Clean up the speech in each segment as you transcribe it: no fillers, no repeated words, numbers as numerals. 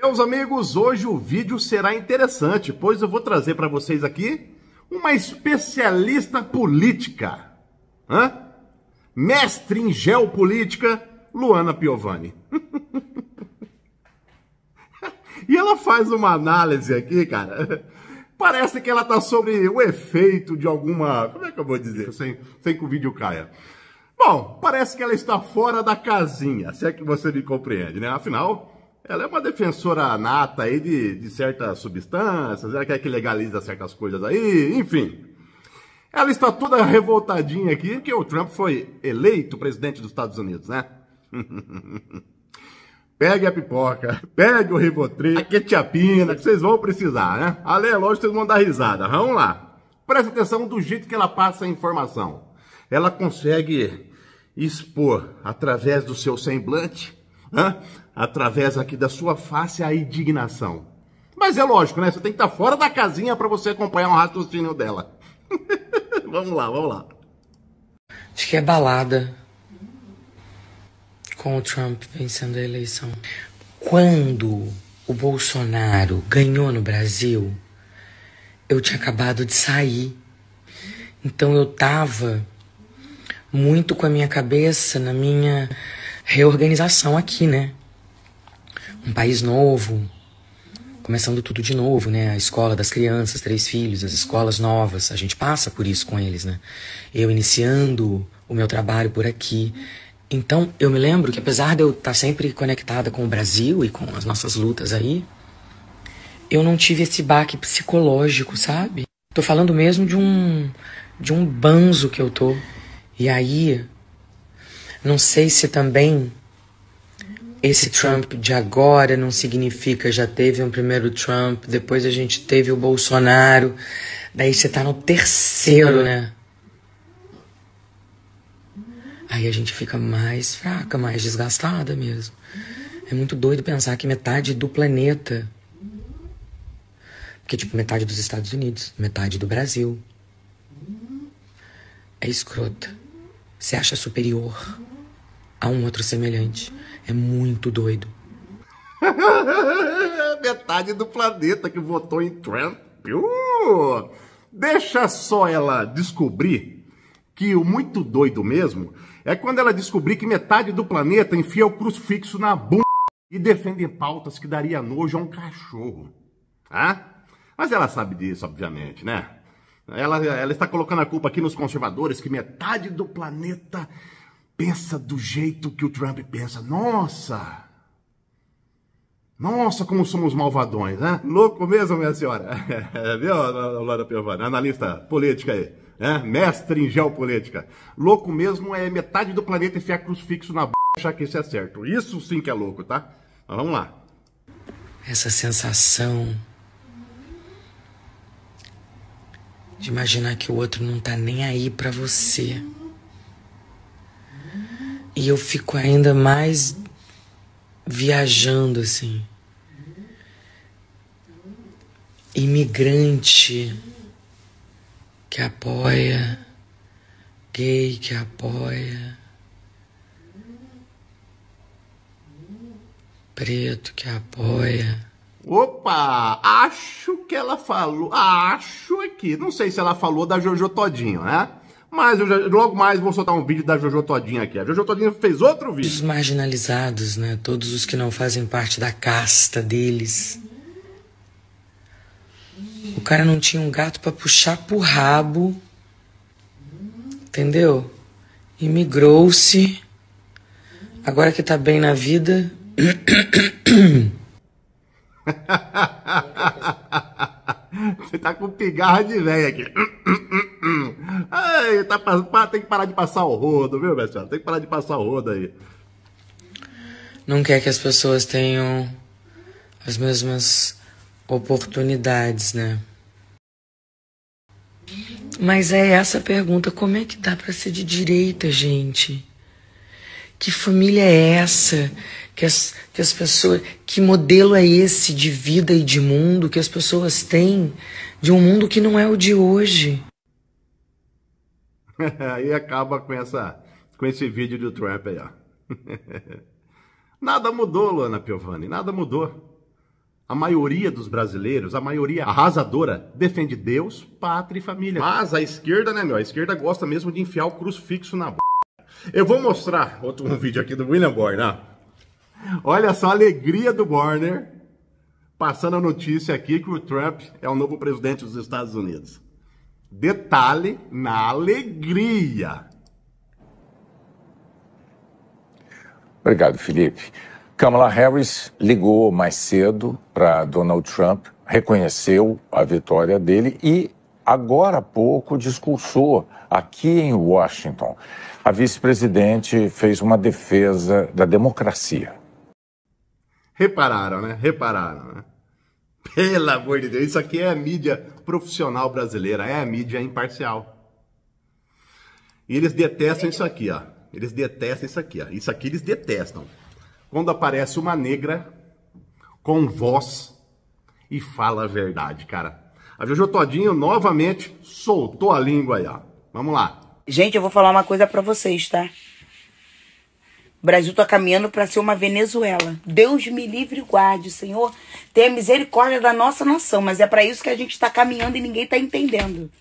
meus amigos, hoje o vídeo será interessante, pois eu vou trazer para vocês aqui uma especialista política, mestre em geopolítica, Luana Piovani. E ela faz uma análise aqui, cara, parece que ela tá sobre o efeito de alguma... Como é que eu vou dizer, sem que o vídeo caia? Bom, parece que ela está fora da casinha, se é que você me compreende, né? Afinal, ela é uma defensora nata aí de certas substâncias, ela quer que legaliza certas coisas aí, enfim. Ela está toda revoltadinha aqui, porque o Trump foi eleito presidente dos Estados Unidos, né? Pegue a pipoca, pegue o Rivotril, a quetiapina, que vocês vão precisar, né? Além, é lógico, vocês vão dar risada. Vamos lá. Presta atenção do jeito que ela passa a informação. Ela consegue expor, através do seu semblante, através aqui da sua face, a indignação. Mas é lógico, né? Você tem que estar fora da casinha para você acompanhar o raciocínio dela. Vamos lá, vamos lá. Acho que é balada com o Trump vencendo a eleição. Quando o Bolsonaro ganhou no Brasil, eu tinha acabado de sair. Então eu tava muito com a minha cabeça na minha reorganização aqui, né? Um país novo, começando tudo de novo, né? A escola das crianças, 3 filhos, as escolas novas, a gente passa por isso com eles, né? Eu iniciando o meu trabalho por aqui. Então, eu me lembro que apesar de eu estar sempre conectada com o Brasil e com as nossas lutas aí, eu não tive esse baque psicológico, sabe? Tô falando mesmo de um banzo que eu tô. E aí, não sei se também esse Trump de agora não significa já teve um primeiro Trump, depois a gente teve o Bolsonaro, daí você tá no terceiro, né? Aí a gente fica mais fraca, mais desgastada mesmo. É muito doido pensar que metade do planeta, porque tipo, metade dos Estados Unidos, metade do Brasil, é escrota. Se acha superior a um outro semelhante. É muito doido. Metade do planeta que votou em Trump. Deixa só ela descobrir que o muito doido mesmo é quando ela descobrir que metade do planeta enfia o crucifixo na bunda e defende pautas que daria nojo a um cachorro. Mas ela sabe disso, obviamente, né? Ela está colocando a culpa aqui nos conservadores, que metade do planeta pensa do jeito que o Trump pensa. Nossa, como somos malvadões, né? Louco mesmo, minha senhora. Viu, Luana Piovani, analista política aí, né? Mestre em geopolítica. Louco mesmo é metade do planeta enfiar crucifixo na b*** e achar que isso é certo. Isso sim que é louco, tá? Mas vamos lá. Essa sensação de imaginar que o outro não tá nem aí pra você. E eu fico ainda mais viajando, assim. Imigrante que apoia, gay que apoia, preto que apoia. Opa, acho que ela falou, acho aqui, não sei se ela falou da Jojo Todinho, né? Mas logo mais vou soltar um vídeo da Jojo Todinho aqui. A Jojo Todinho fez outro vídeo. Os marginalizados, né? Todos os que não fazem parte da casta deles. O cara não tinha um gato pra puxar pro rabo, entendeu? Imigrou-se. Agora que tá bem na vida... Você tá com pigarra de velho aqui. Ai, tem que parar de passar o rodo, viu, minha senhora? Tem que parar de passar o rodo aí. Não quer que as pessoas tenham as mesmas oportunidades, né? Mas é essa a pergunta. Como é que dá pra ser de direita, gente? Que família é essa? Que as pessoas... Que modelo é esse de vida e de mundo que as pessoas têm de um mundo que não é o de hoje? Aí acaba com esse vídeo do Trump aí, ó. Nada mudou, Luana Piovani, nada mudou. A maioria dos brasileiros, a maioria arrasadora, defende Deus, pátria e família. Mas a esquerda, né, meu? A esquerda gosta mesmo de enfiar o crucifixo na b****. Eu vou mostrar um vídeo aqui do William Bonner. Olha só a alegria do Bonner, passando a notícia aqui que o Trump é o novo presidente dos Estados Unidos. Detalhe na alegria. Obrigado, Felipe. Kamala Harris ligou mais cedo para Donald Trump, reconheceu a vitória dele e agora há pouco discursou aqui em Washington. A vice-presidente fez uma defesa da democracia. Repararam, né? Repararam, né? Pelo amor de Deus, isso aqui é a mídia profissional brasileira, é a mídia imparcial. E eles detestam isso aqui, ó. Eles detestam isso aqui, ó. Isso aqui eles detestam. Quando aparece uma negra com voz e fala a verdade, cara. A Jojo Todinho novamente soltou a língua aí, ó. Vamos lá. Gente, eu vou falar uma coisa pra vocês, tá? O Brasil tá caminhando pra ser uma Venezuela. Deus me livre e guarde, Senhor. Tenha misericórdia da nossa nação. Mas é pra isso que a gente tá caminhando e ninguém tá entendendo.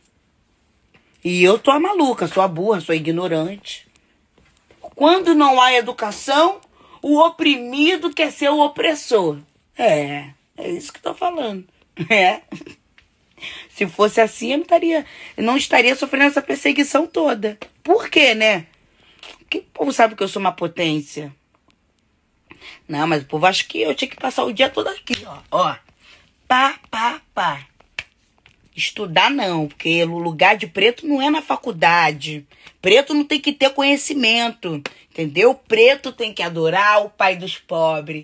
E eu tô a maluca, sou a burra, sou a ignorante. Quando não há educação, o oprimido quer ser o opressor. É isso que eu tô falando. Se fosse assim, eu não estaria sofrendo essa perseguição toda. Por quê, né? Porque o povo sabe que eu sou uma potência. Não, mas o povo acha que eu tinha que passar o dia todo aqui, ó. Pá. Estudar não, porque o lugar de preto não é na faculdade. Preto não tem que ter conhecimento, entendeu? Preto tem que adorar o pai dos pobres.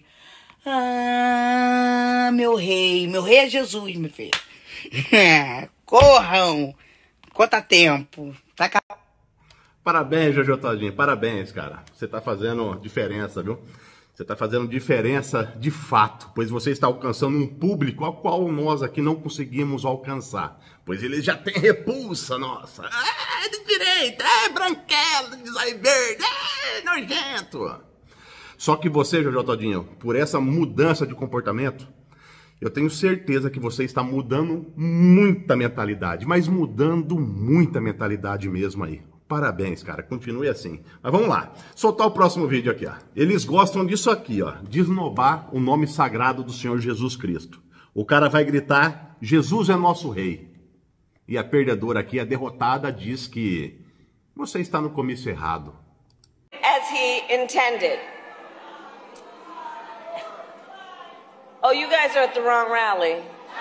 Ah, meu rei é Jesus, meu filho. Corram, quanto tempo. Parabéns, Jojo Todinho, parabéns, cara. Você tá fazendo diferença, viu? Você tá fazendo diferença de fato, pois você está alcançando um público ao qual nós aqui não conseguimos alcançar. Pois eles já têm repulsa, nossa. É de direita, é branquelo, de zóio verde, é nojento. Só que você, Jojo Todinho, por essa mudança de comportamento, eu tenho certeza que você está mudando muita mentalidade, mas mudando muita mentalidade mesmo aí. Parabéns, cara. Continue assim. Mas vamos lá. Soltar o próximo vídeo aqui, ó. Eles gostam disso aqui, ó. De esnobar o nome sagrado do Senhor Jesus Cristo. O cara vai gritar, Jesus é nosso rei. E a perdedora aqui, a derrotada, diz que você está no comício errado. As he intended. Oh, you guys are at the wrong rally.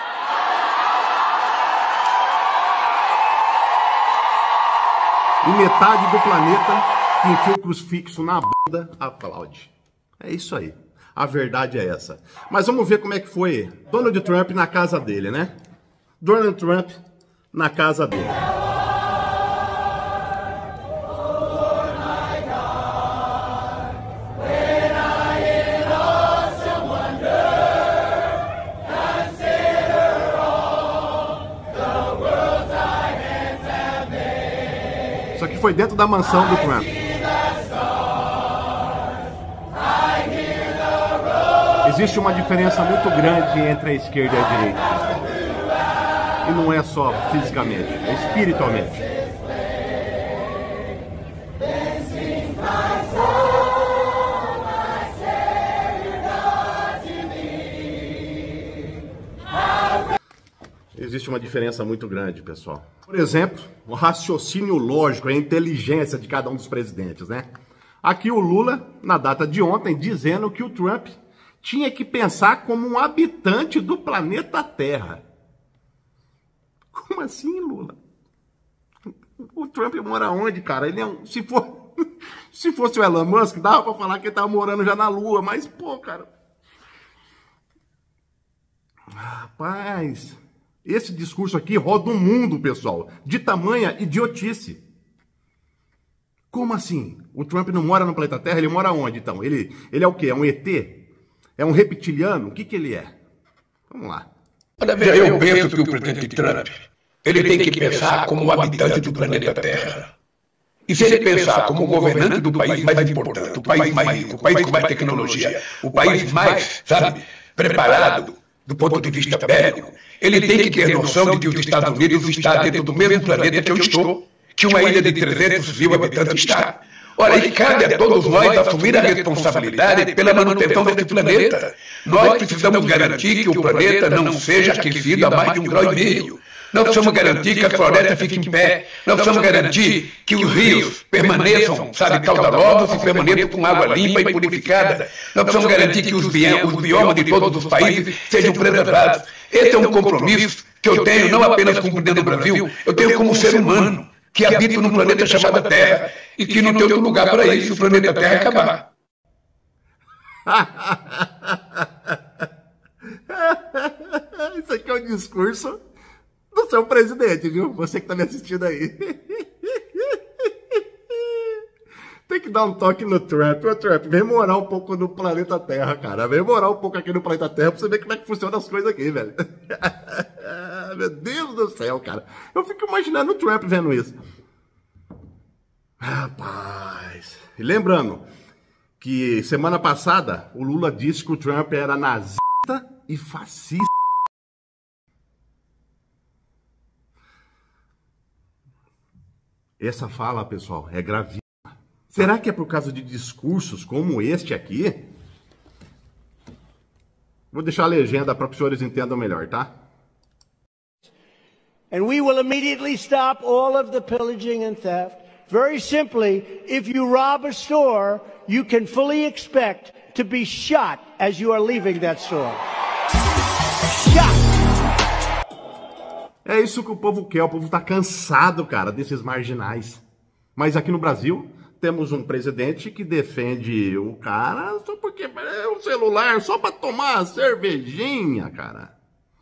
E metade do planeta que enfia o crucifixo na bunda aplaude. É isso aí. A verdade é essa. Mas vamos ver como é que foi Donald Trump na casa dele, né? Donald Trump na casa dele. Isso aqui foi dentro da mansão do Trump. Existe uma diferença muito grande entre a esquerda e a direita, pessoal. E não é só fisicamente, é espiritualmente. Existe uma diferença muito grande, pessoal. Por exemplo, o raciocínio lógico, a inteligência de cada um dos presidentes, né? Aqui o Lula, na data de ontem, dizendo que o Trump tinha que pensar como um habitante do planeta Terra. Como assim, Lula? O Trump mora onde, cara? Ele é um... Se fosse o Elon Musk, dava pra falar que ele tava morando já na Lua, mas, pô, cara... Rapaz... Esse discurso aqui roda o mundo, pessoal, de tamanha idiotice. Como assim? O Trump não mora no planeta Terra? Ele mora onde, então? Ele é o quê? É um ET? É um reptiliano? O que ele é? Vamos lá. Olha, veja, eu penso que o presidente Trump, ele tem que pensar como um habitante do planeta Terra. E se ele pensar como governante do país mais importante, o país mais rico, o país com mais tecnologia, o país mais, sabe, preparado do ponto de vista bélico, ele tem que ter noção de que os Estados Unidos está dentro do mesmo planeta que eu estou, que uma ilha de 300 mil habitantes está. Ora, e cabe a todos nós assumir a responsabilidade pela manutenção desse planeta. Nós precisamos garantir que o planeta não seja aquecido a mais de 1,5 graus. Nós precisamos garantir que a floresta fique em pé. Nós precisamos garantir que os rios permaneçam, caudalosos e permaneçam com água limpa e purificada. Nós precisamos garantir que os biomas de todos os países sejam preservados. Esse é um compromisso que eu tenho não apenas como presidente do Brasil, eu tenho como ser humano que habita num planeta chamado Terra e que não tem outro lugar para ir se o planeta Terra acabar. Isso aqui é um discurso do seu presidente, viu? Você que tá me assistindo aí. Tem que dar um toque no Trump. Ô, Trump, vem morar um pouco no planeta Terra, cara. Vem morar um pouco aqui no planeta Terra pra você ver como é que funcionam as coisas aqui, velho. Meu Deus do céu, cara. Eu fico imaginando o Trump vendo isso. Rapaz. E lembrando que semana passada o Lula disse que o Trump era nazista e fascista. Essa fala, pessoal, é gravíssima. Será que é por causa de discursos como este aqui? Vou deixar a legenda para que os senhores entendam melhor, tá? And we will immediately stop all of the pillaging and theft. Very simply, if you rob a store, you can fully expect to be shot as you are leaving that store. Shot! É isso que o povo quer. O povo tá cansado, cara, desses marginais. Mas aqui no Brasil, temos um presidente que defende o cara só porque é um celular, só para tomar cervejinha, cara.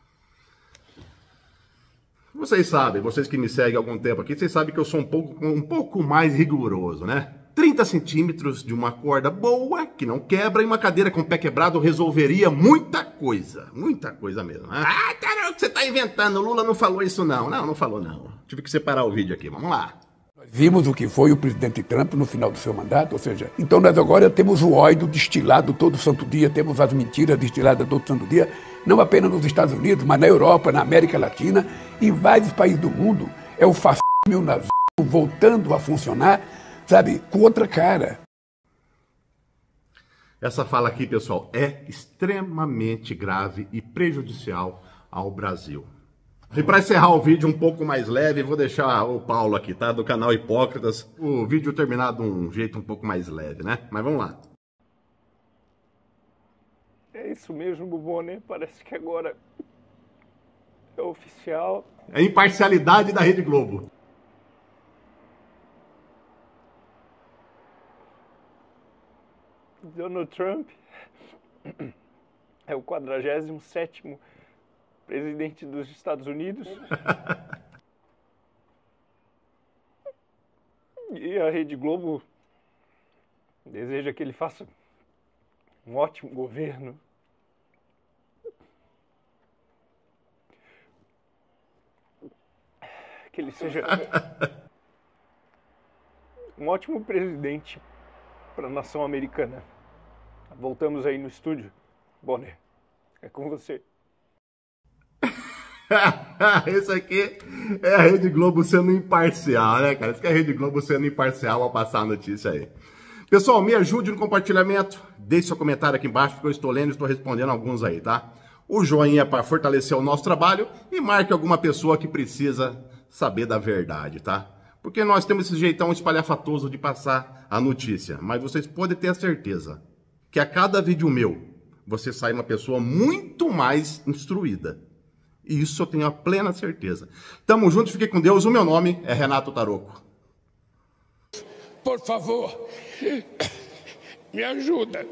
Vocês sabem, vocês que me seguem há algum tempo aqui, vocês sabem que eu sou um pouco mais rigoroso, né? 30 centímetros de uma corda boa, que não quebra, e uma cadeira com o pé quebrado resolveria muita coisa mesmo. Ah, cara, você tá inventando, o Lula não falou isso não. Não falou não. Tive que separar o vídeo aqui, vamos lá. Vimos o que foi o presidente Trump no final do seu mandato, ou seja, então nós agora temos o ódio destilado todo santo dia, temos as mentiras destiladas todo santo dia, não apenas nos Estados Unidos, mas na Europa, na América Latina, em vários países do mundo. É o fascismo e o nazismo voltando a funcionar, sabe, com outra cara. Essa fala aqui, pessoal, é extremamente grave e prejudicial ao Brasil. E para encerrar o vídeo um pouco mais leve, vou deixar o Paulo aqui, tá? Do canal Hipócritas. O vídeo terminar de um jeito um pouco mais leve, né? Mas vamos lá. É isso mesmo, Bonner. Parece que agora é oficial. É a imparcialidade da Rede Globo. Donald Trump é o 47º presidente dos Estados Unidos. E a Rede Globo deseja que ele faça um ótimo governo. Que ele seja um ótimo presidente para a nação americana. Voltamos aí no estúdio. Bonner, é com você. Isso aqui é a Rede Globo sendo imparcial, né, cara? Isso aqui é a Rede Globo sendo imparcial ao passar a notícia aí. Pessoal, me ajude no compartilhamento. Deixe seu comentário aqui embaixo, que eu estou lendo e estou respondendo alguns aí, tá? O joinha para fortalecer o nosso trabalho e marque alguma pessoa que precisa saber da verdade, tá? Porque nós temos esse jeitão espalhafatoso de passar a notícia. Mas vocês podem ter a certeza que a cada vídeo meu, você sai uma pessoa muito mais instruída. E isso eu tenho a plena certeza. Tamo junto, fique com Deus. O meu nome é Renato Taroco. Por favor, me ajuda.